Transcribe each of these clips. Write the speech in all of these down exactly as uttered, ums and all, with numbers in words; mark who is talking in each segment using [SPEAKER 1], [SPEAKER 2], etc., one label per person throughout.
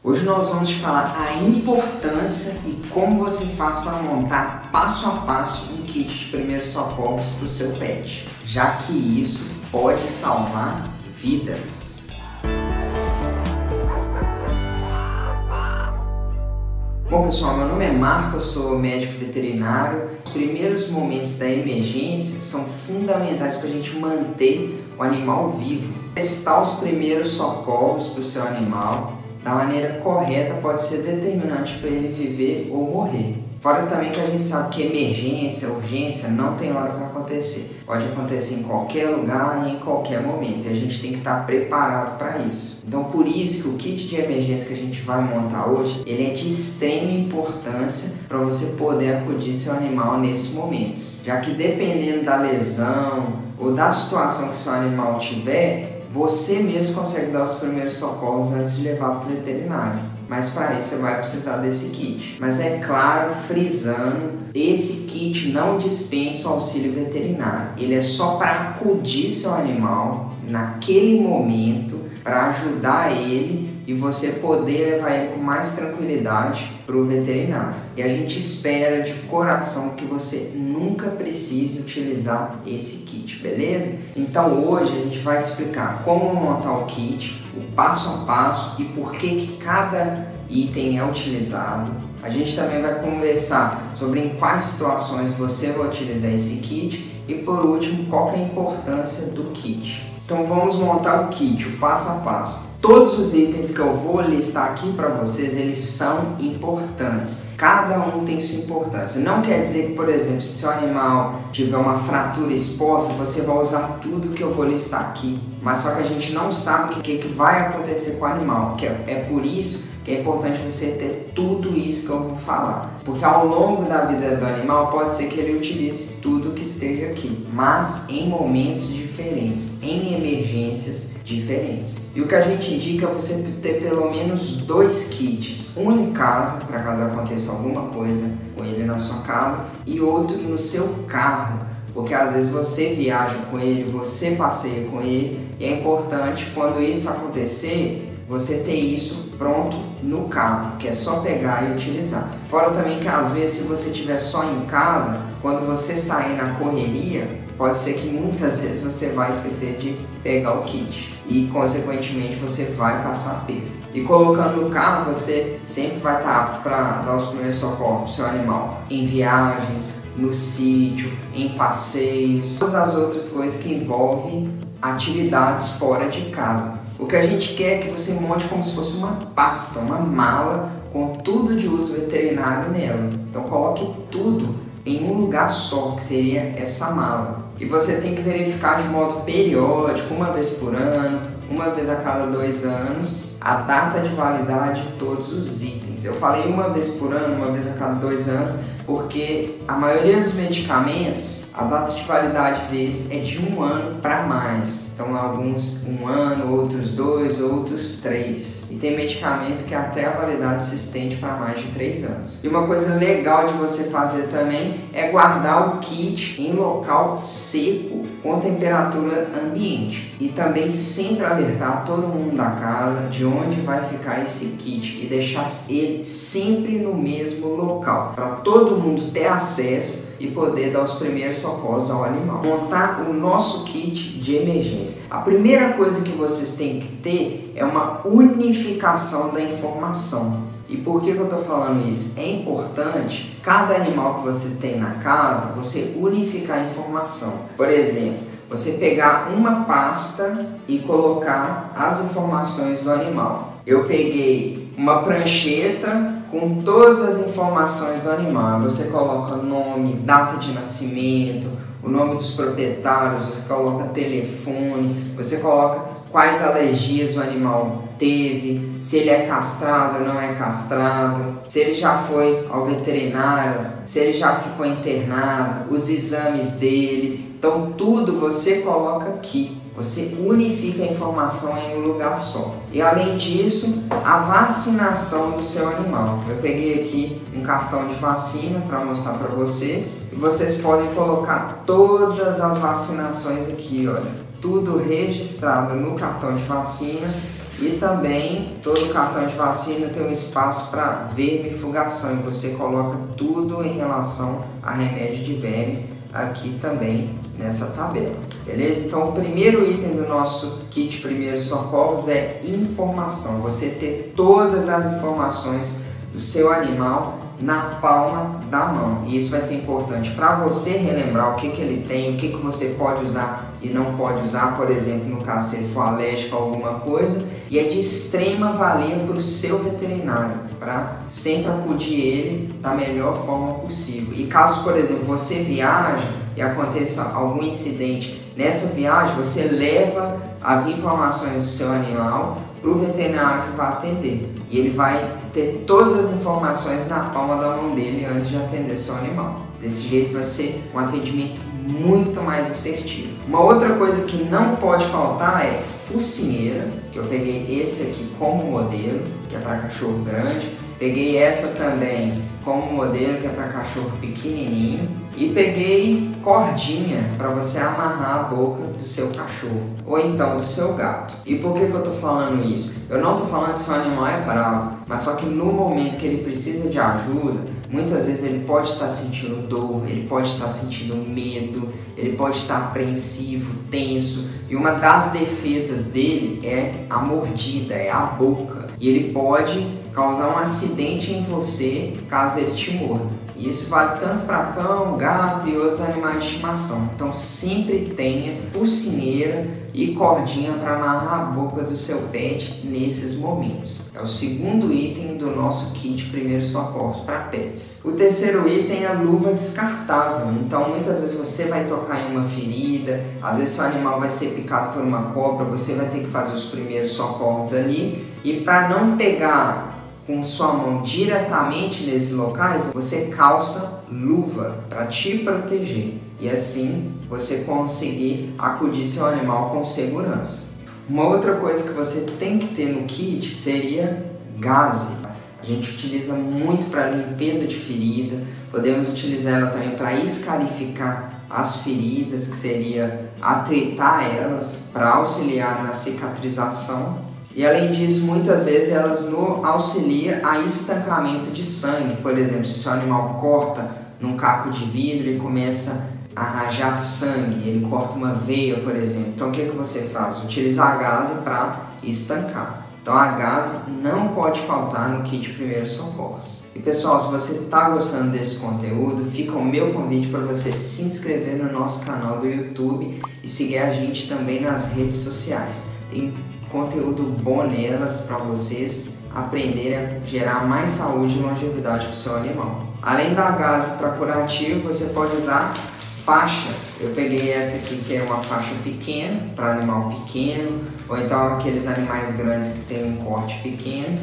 [SPEAKER 1] Hoje nós vamos te falar a importância e como você faz para montar passo a passo um kit de primeiros socorros para o seu pet, já que isso pode salvar vidas. Bom pessoal, meu nome é Marco, eu sou médico veterinário. Os primeiros momentos da emergência são fundamentais para a gente manter o animal vivo. Testar os primeiros socorros para o seu animal da maneira correta pode ser determinante para ele viver ou morrer. Fora também que a gente sabe que emergência, urgência não tem hora para acontecer. Pode acontecer em qualquer lugar e em qualquer momento. E a gente tem que estar preparado para isso. Então por isso que o kit de emergência que a gente vai montar hoje, ele é de extrema importância para você poder acudir seu animal nesses momentos. Já que dependendo da lesão ou da situação que seu animal tiver, você mesmo consegue dar os primeiros socorros antes de levar para o veterinário. Mas para isso você vai precisar desse kit. Mas é claro, frisando, esse kit não dispensa o auxílio veterinário. Ele é só para acudir seu animal naquele momento, para ajudar ele e você poder levar ele com mais tranquilidade para o veterinário. E a gente espera de coração que você nunca precise utilizar esse kit, beleza? Então hoje a gente vai te explicar como montar o kit, o passo a passo e por que que cada item é utilizado. A gente também vai conversar sobre em quais situações você vai utilizar esse kit e por último qual que é a importância do kit. Então vamos montar o kit, o passo a passo. Todos os itens que eu vou listar aqui para vocês, eles são importantes. Cada um tem sua importância. Não quer dizer que, por exemplo, se seu animal tiver uma fratura exposta, você vai usar tudo que eu vou listar aqui. Mas só que a gente não sabe o que, que vai acontecer com o animal. Que é, é por isso que é importante você ter tudo isso que eu vou falar. Porque ao longo da vida do animal, pode ser que ele utilize tudo que esteja aqui. Mas em momentos diferentes, em emergências diferentes. E o que a gente indica é você ter pelo menos dois kits. Um em casa, para caso aconteça alguma coisa com ele na sua casa, e outro no seu carro. Porque às vezes você viaja com ele, você passeia com ele, e é importante quando isso acontecer, você ter isso pronto no carro, que é só pegar e utilizar. Fora também que às vezes se você estiver só em casa, quando você sair na correria, pode ser que muitas vezes você vai esquecer de pegar o kit e consequentemente você vai passar aperto. E colocando no carro, você sempre vai estar apto para dar os primeiros socorros para o seu animal em viagens, no sítio, em passeios, todas as outras coisas que envolvem atividades fora de casa. O que a gente quer é que você monte como se fosse uma pasta, uma mala com tudo de uso veterinário nela. Então coloque tudo em um lugar só, que seria essa mala. E você tem que verificar de modo periódico, uma vez por ano, uma vez a cada dois anos, a data de validade de todos os itens. Eu falei uma vez por ano, uma vez a cada dois anos, porque a maioria dos medicamentos, a data de validade deles é de um ano para mais. Então alguns um ano, outros dois, outros três. E tem medicamento que até a validade se estende para mais de três anos. E uma coisa legal de você fazer também é guardar o kit em local seco com temperatura ambiente. E também sempre alertar todo mundo da casa de onde vai ficar esse kit e deixar ele sempre no mesmo local, para todo mundo ter acesso e poder dar os primeiros socorros ao animal. Montar o nosso kit de emergência. A primeira coisa que vocês têm que ter é uma unificação da informação. E por que que eu estou falando isso? É importante, cada animal que você tem na casa, você unificar a informação. Por exemplo, você pegar uma pasta e colocar as informações do animal. Eu peguei uma prancheta com todas as informações do animal. Você coloca nome, data de nascimento, o nome dos proprietários, você coloca telefone, você coloca quais alergias o animal teve, se ele é castrado ou não é castrado, se ele já foi ao veterinário, se ele já ficou internado, os exames dele. Então tudo você coloca aqui. Você unifica a informação em um lugar só. E além disso, a vacinação do seu animal. Eu peguei aqui um cartão de vacina para mostrar para vocês. E vocês podem colocar todas as vacinações aqui, olha. Tudo registrado no cartão de vacina. E também todo cartão de vacina tem um espaço para vermifugação e você coloca tudo em relação a remédio de verme aqui também nessa tabela, beleza? Então o primeiro item do nosso kit Primeiros Socorros é informação, você ter todas as informações do seu animal na palma da mão. E isso vai ser importante para você relembrar o que, que ele tem, o que, que você pode usar e não pode usar, por exemplo, no caso se ele for alérgico a alguma coisa. E é de extrema valia para o seu veterinário, para sempre acudir ele da melhor forma possível. E caso, por exemplo, você viaje e aconteça algum incidente nessa viagem, você leva as informações do seu animal para o veterinário que vai atender. E ele vai ter todas as informações na palma da mão dele antes de atender seu animal. Desse jeito vai ser um atendimento muito mais assertivo. Uma outra coisa que não pode faltar é focinheira, que eu peguei esse aqui como modelo, que é para cachorro grande. Peguei essa também como modelo, que é para cachorro pequenininho. E peguei cordinha para você amarrar a boca do seu cachorro ou então do seu gato. E por que que eu tô falando isso? Eu não tô falando que seu animal é bravo, mas só que no momento que ele precisa de ajuda, muitas vezes ele pode estar sentindo dor, ele pode estar sentindo medo, ele pode estar apreensivo, tenso. E uma das defesas dele é a mordida, é a boca. E ele pode causar um acidente em você caso ele te morda. E isso vale tanto para cão, gato e outros animais de estimação. Então sempre tenha focinheira e cordinha para amarrar a boca do seu pet nesses momentos. É o segundo item do nosso kit Primeiros Socorros para pets. O terceiro item é a luva descartável. Então muitas vezes você vai tocar em uma ferida, às vezes seu animal vai ser picado por uma cobra, você vai ter que fazer os primeiros socorros ali. E para não pegar com sua mão diretamente nesses locais, você calça luva para te proteger e assim você conseguir acudir seu animal com segurança. Uma outra coisa que você tem que ter no kit seria gaze. A gente utiliza muito para limpeza de ferida, podemos utilizar ela também para escarificar as feridas, que seria atritar elas para auxiliar na cicatrização. E além disso, muitas vezes elas no auxiliam a estancamento de sangue. Por exemplo, se o seu animal corta num caco de vidro e começa a rajar sangue, ele corta uma veia, por exemplo. Então o que, que você faz? Utiliza a gaze para estancar. Então a gaze não pode faltar no kit Primeiros Socorros. E pessoal, se você está gostando desse conteúdo, fica o meu convite para você se inscrever no nosso canal do YouTube e seguir a gente também nas redes sociais. Tem conteúdo bom nelas para vocês aprenderem a gerar mais saúde e longevidade para o seu animal. Além da gaze para curativo, você pode usar faixas. Eu peguei essa aqui que é uma faixa pequena, para animal pequeno, ou então aqueles animais grandes que tem um corte pequeno.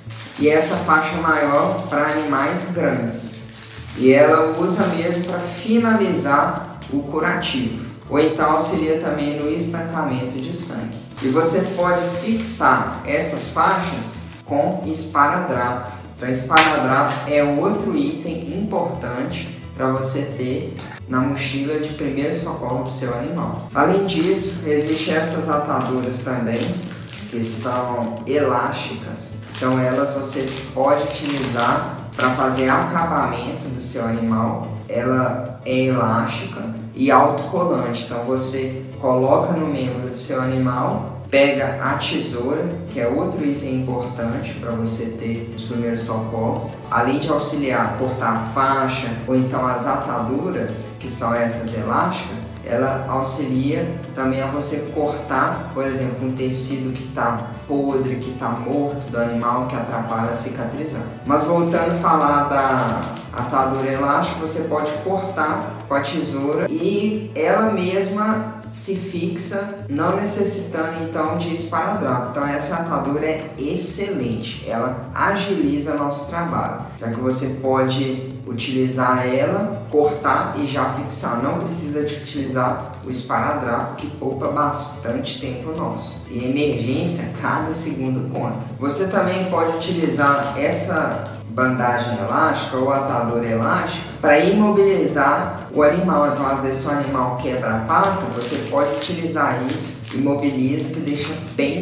[SPEAKER 1] E essa faixa maior para animais grandes. E ela usa mesmo para finalizar o curativo. Ou então auxilia também no estancamento de sangue. E você pode fixar essas faixas com esparadrapo. Então esparadrapo é outro item importante para você ter na mochila de primeiro socorro do seu animal. Além disso, existem essas ataduras também, que são elásticas. Então elas você pode utilizar para fazer acabamento do seu animal. Ela é elástica e autocolante. Então você coloca no membro do seu animal, pega a tesoura, que é outro item importante para você ter os primeiros socorros. Além de auxiliar a cortar a faixa ou então as ataduras, que são essas elásticas, ela auxilia também a você cortar, por exemplo, um tecido que está podre, que está morto do animal, que atrapalha a cicatrizar. Mas voltando a falar da atadura elástica, você pode cortar com a tesoura e ela mesma se fixa, não necessitando então de esparadrapo. Então essa atadura é excelente, ela agiliza nosso trabalho, já que você pode utilizar ela, cortar e já fixar. Não precisa de utilizar o esparadrapo, que poupa bastante tempo nosso. E emergência, cada segundo conta. Você também pode utilizar essa bandagem elástica ou atadura elástica para imobilizar o animal. Então às vezes se o animal quebra a pata, você pode utilizar isso, imobiliza, que deixa bem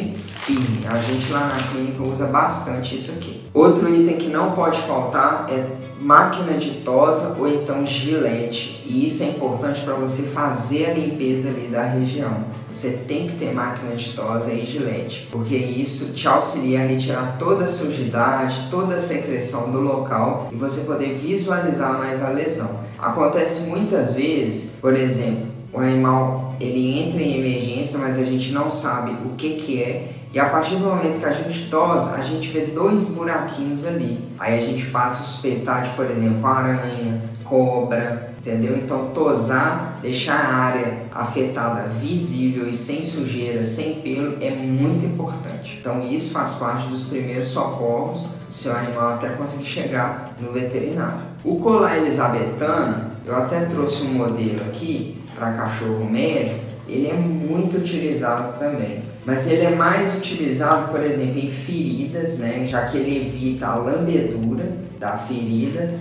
[SPEAKER 1] firme. A gente lá na clínica usa bastante isso aqui. Outro item que não pode faltar é máquina de tosa ou então gilete. E isso é importante para você fazer a limpeza ali da região. Você tem que ter máquina de tosa e gilete, porque isso te auxilia a retirar toda a sujidade, toda a secreção do local e você poder visualizar mais a lesão. Acontece muitas vezes, por exemplo, o animal ele entra em emergência, mas a gente não sabe o que que é. E a partir do momento que a gente tosa, a gente vê dois buraquinhos ali. Aí a gente passa a suspeitar de, por exemplo, aranha, cobra, entendeu? Então tosar, deixar a área afetada visível e sem sujeira, sem pelo, é muito importante. Então isso faz parte dos primeiros socorros do seu animal até conseguir chegar no veterinário. O colar elisabetano, eu até trouxe um modelo aqui para cachorro médio. Ele é muito utilizado também, mas ele é mais utilizado, por exemplo, em feridas, né? Já que ele evita a lambedura da ferida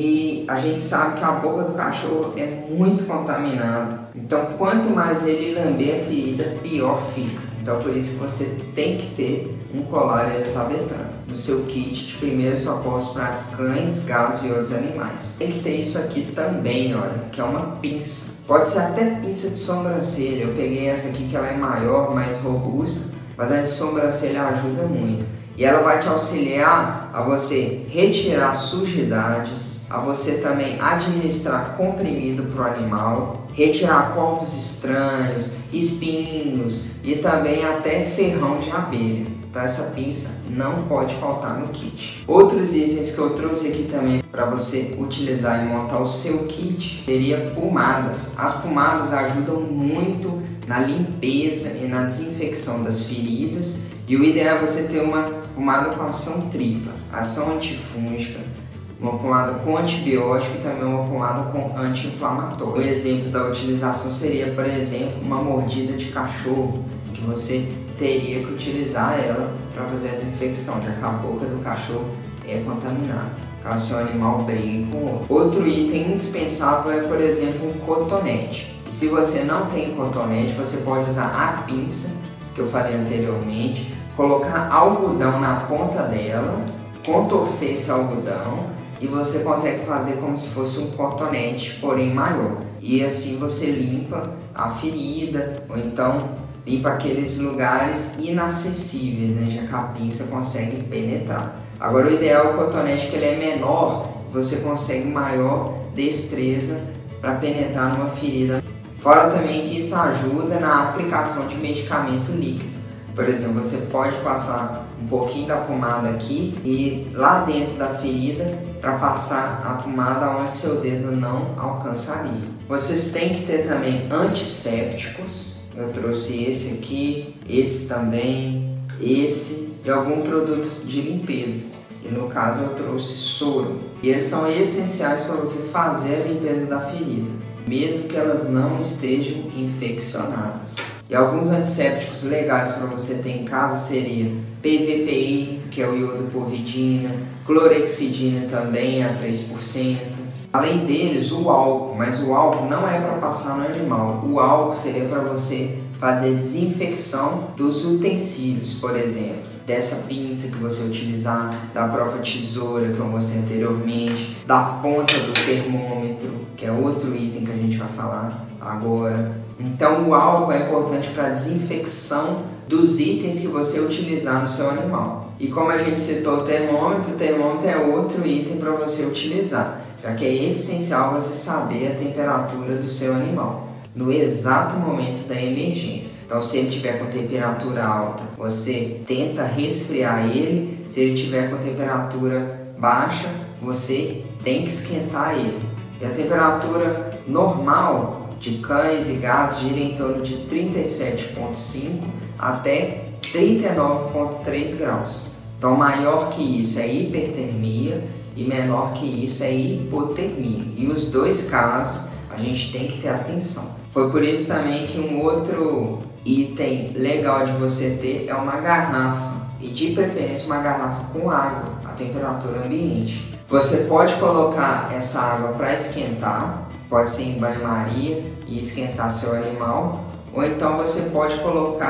[SPEAKER 1] e a gente sabe que a boca do cachorro é muito contaminada. Então, quanto mais ele lamber a ferida, pior fica. Então, por isso que você tem que ter um colar elisabetano no seu kit de primeiros socorros para cães, gatos e outros animais. Tem que ter isso aqui também, olha, que é uma pinça. Pode ser até pinça de sobrancelha. Eu peguei essa aqui que ela é maior, mais robusta, mas a de sobrancelha ajuda muito. E ela vai te auxiliar a você retirar sujidades, a você também administrar comprimido para o animal, retirar corpos estranhos, espinhos e também até ferrão de abelha. Então essa pinça não pode faltar no kit. Outros itens que eu trouxe aqui também para você utilizar e montar o seu kit seria pomadas. As pomadas ajudam muito na limpeza e na desinfecção das feridas e o ideal é você ter uma pomada com ação tripla, ação antifúngica, uma pomada com antibiótico e também uma pomada com anti-inflamatório. Um exemplo da utilização seria, por exemplo, uma mordida de cachorro, que você teria que utilizar ela para fazer a desinfecção, já que a boca do cachorro é contaminada, caso seu animal brigue com outro. Outro item indispensável é, por exemplo, um cotonete. E se você não tem cotonete, você pode usar a pinça, que eu falei anteriormente, colocar algodão na ponta dela, contorcer esse algodão e você consegue fazer como se fosse um cotonete, porém maior. E assim você limpa a ferida, ou então limpa aqueles lugares inacessíveis, né, já que a pinça consegue penetrar. Agora o ideal é o cotonete que ele é menor, você consegue maior destreza para penetrar numa ferida. Fora também que isso ajuda na aplicação de medicamento líquido. Por exemplo, você pode passar um pouquinho da pomada aqui e lá dentro da ferida para passar a pomada onde seu dedo não alcançaria. Vocês têm que ter também antissépticos. Eu trouxe esse aqui, esse também, esse e algum produto de limpeza. E no caso eu trouxe soro. E eles são essenciais para você fazer a limpeza da ferida, mesmo que elas não estejam infeccionadas. E alguns antissépticos legais para você ter em casa seria P V P I, que é o iodopovidina, clorexidina também a três por cento. Além deles, o álcool, mas o álcool não é para passar no animal. O álcool seria para você fazer desinfecção dos utensílios, por exemplo, dessa pinça que você utilizar, da própria tesoura que eu mostrei anteriormente, da ponta do termômetro, que é outro item que a gente vai falar agora. Então o álcool é importante para a desinfecção dos itens que você utilizar no seu animal. E como a gente citou o termômetro, o termômetro é outro item para você utilizar, já que é essencial você saber a temperatura do seu animal no exato momento da emergência. Então se ele tiver com temperatura alta, você tenta resfriar ele. Se ele tiver com temperatura baixa, você tem que esquentar ele. E a temperatura normal de cães e gatos gira em torno de trinta e sete vírgula cinco até trinta e nove vírgula três graus. Então maior que isso é hipertermia e menor que isso é hipotermia. E os dois casos a gente tem que ter atenção. Foi por isso também que um outro item legal de você ter é uma garrafa, e de preferência uma garrafa com água, a temperatura ambiente. Você pode colocar essa água para esquentar, pode ser em banho-maria e esquentar seu animal, ou então você pode colocar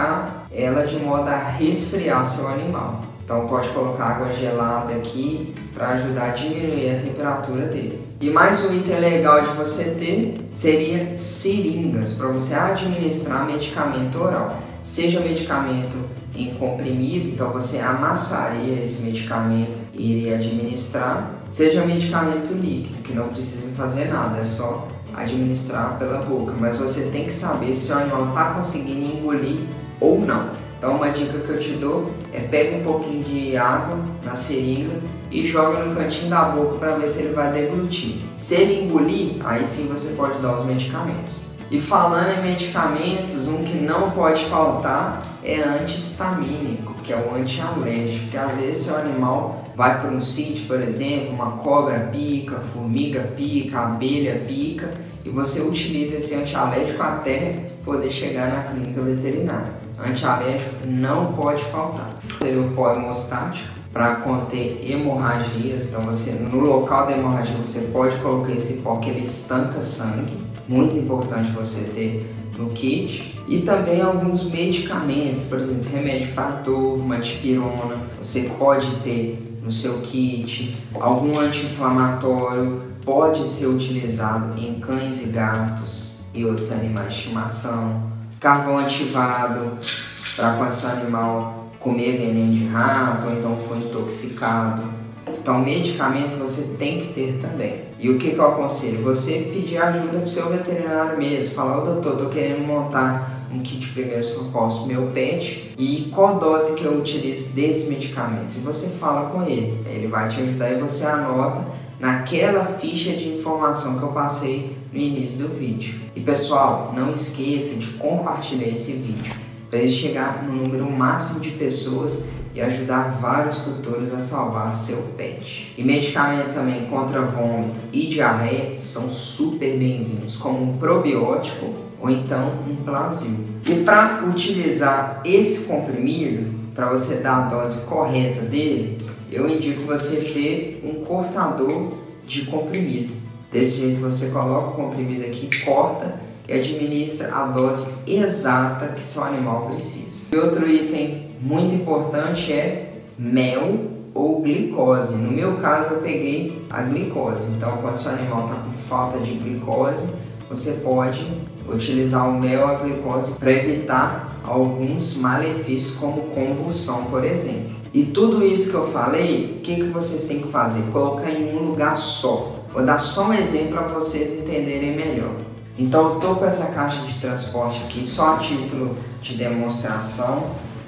[SPEAKER 1] ela de modo a resfriar seu animal. Então pode colocar água gelada aqui para ajudar a diminuir a temperatura dele. E mais um item legal de você ter seria seringas para você administrar medicamento oral. Seja medicamento em comprimido, então você amassaria esse medicamento e iria administrar. Seja medicamento líquido, que não precisa fazer nada, é só administrar pela boca. Mas você tem que saber se o animal está conseguindo engolir ou não. Então uma dica que eu te dou é pega um pouquinho de água na seringa e joga no cantinho da boca para ver se ele vai deglutir. Se ele engolir, aí sim você pode dar os medicamentos. E falando em medicamentos, um que não pode faltar é anti-histamínico, que é o antialérgico, porque às vezes seu animal vai para um sítio, por exemplo, uma cobra pica, formiga pica, abelha pica, e você utiliza esse antialérgico até poder chegar na clínica veterinária. Antialérgico não pode faltar. Seria o pó hemostático para conter hemorragias, então você no local da hemorragia você pode colocar esse pó que ele estanca sangue, muito importante você ter no kit. E também alguns medicamentos, por exemplo, remédio para dor, uma dipirona, você pode ter no seu kit. Algum anti-inflamatório pode ser utilizado em cães e gatos e outros animais de estimação. Carvão ativado para quando seu animal comer veneno de rato ou então for intoxicado. Então medicamento você tem que ter também. E o que, que eu aconselho? Você pedir ajuda para o seu veterinário mesmo. Falar, ô doutor, estou querendo montar um kit de primeiros socorros pro meu pet e qual dose que eu utilizo desse medicamento. E você fala com ele, ele vai te ajudar e você anota naquela ficha de informação que eu passei no início do vídeo. E pessoal, não esqueça de compartilhar esse vídeo para ele chegar no número máximo de pessoas e ajudar vários tutores a salvar seu pet. E medicamento também contra vômito e diarreia são super bem-vindos, como um probiótico ou então um Plasil. E para utilizar esse comprimido, para você dar a dose correta dele, eu indico você ter um cortador de comprimido. Desse jeito você coloca o comprimido aqui, corta e administra a dose exata que seu animal precisa. E outro item muito importante é mel ou glicose. No meu caso eu peguei a glicose, então quando seu animal está com falta de glicose, você pode utilizar o mel ou a glicose para evitar alguns malefícios como convulsão, por exemplo. E tudo isso que eu falei, o que, que vocês têm que fazer? Colocar em um lugar só. Vou dar só um exemplo para vocês entenderem melhor. Então eu tô com essa caixa de transporte aqui só a título de demonstração.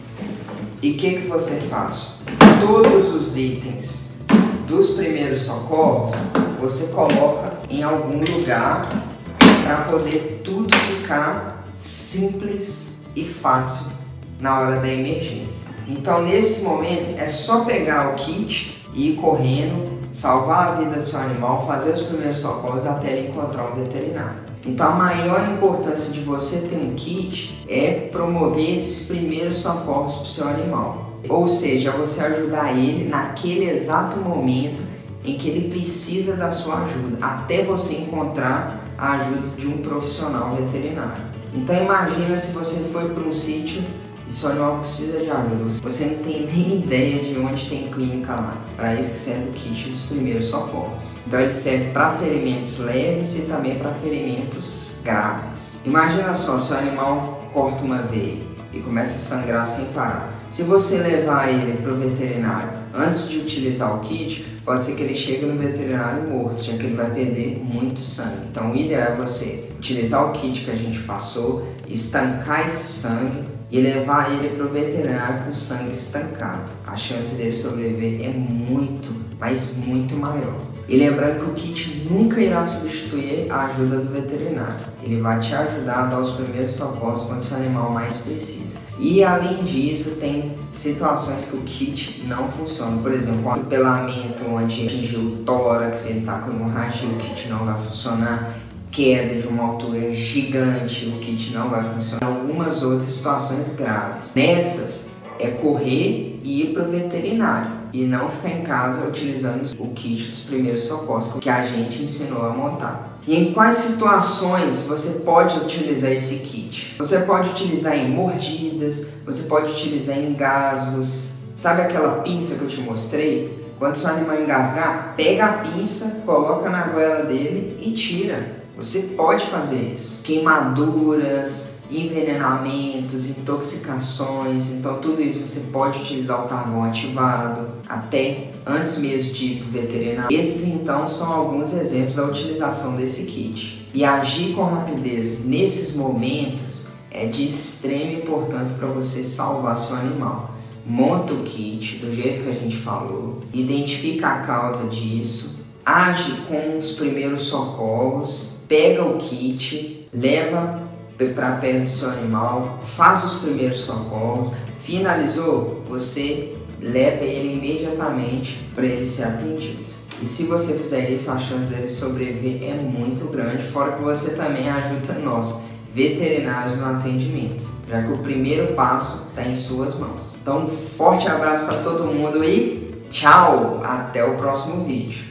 [SPEAKER 1] E o que, que você faz? Todos os itens dos primeiros socorros você coloca em algum lugar para poder tudo ficar simples e fácil na hora da emergência. Então nesse momento é só pegar o kit e ir correndo, salvar a vida do seu animal, fazer os primeiros socorros até ele encontrar um veterinário. Então a maior importância de você ter um kit é promover esses primeiros socorros para o seu animal. Ou seja, você ajudar ele naquele exato momento em que ele precisa da sua ajuda, até você encontrar a ajuda de um profissional veterinário. Então imagina se você foi para um sítio e seu animal precisa de ajuda, você não tem nem ideia de onde tem clínica lá. Para isso que serve o kit dos primeiros socorros. Então ele serve para ferimentos leves e também para ferimentos graves. Imagina só, seu animal corta uma veia e começa a sangrar sem parar. Se você levar ele para o veterinário antes de utilizar o kit, pode ser que ele chegue no veterinário morto, já que ele vai perder muito sangue. Então o ideal é você utilizar o kit que a gente passou, estancar esse sangue e levar ele para o veterinário com sangue estancado. A chance dele sobreviver é muito, mas muito maior. E lembrando que o kit nunca irá substituir a ajuda do veterinário. Ele vai te ajudar a dar os primeiros socorros quando seu animal mais precisa. E além disso, tem situações que o kit não funciona. Por exemplo, o atropelamento onde atingiu o tórax, ele está com hemorragia, o kit não vai funcionar. Queda de uma altura gigante, o kit não vai funcionar. Algumas outras situações graves. Nessas, é correr e ir para o veterinário. e não ficar em casa utilizando o kit dos primeiros socorros que a gente ensinou a montar. E em quais situações você pode utilizar esse kit? Você pode utilizar em mordidas, você pode utilizar em engasgos. Sabe aquela pinça que eu te mostrei? Quando seu animal engasgar, pega a pinça, coloca na goela dele e tira. Você pode fazer isso. Queimaduras, envenenamentos, intoxicações, então tudo isso você pode utilizar o carvão ativado, até antes mesmo de ir para o veterinário. Esses então são alguns exemplos da utilização desse kit. E agir com rapidez nesses momentos é de extrema importância para você salvar seu animal. Monta o kit do jeito que a gente falou, identifica a causa disso, age com os primeiros socorros, pega o kit, leva para perto do seu animal, faz os primeiros socorros, finalizou, você leva ele imediatamente para ele ser atendido. E se você fizer isso, a chance dele sobreviver é muito grande, fora que você também ajuda nós, veterinários, no atendimento, já que o primeiro passo está em suas mãos. Então, um forte abraço para todo mundo e tchau! Até o próximo vídeo.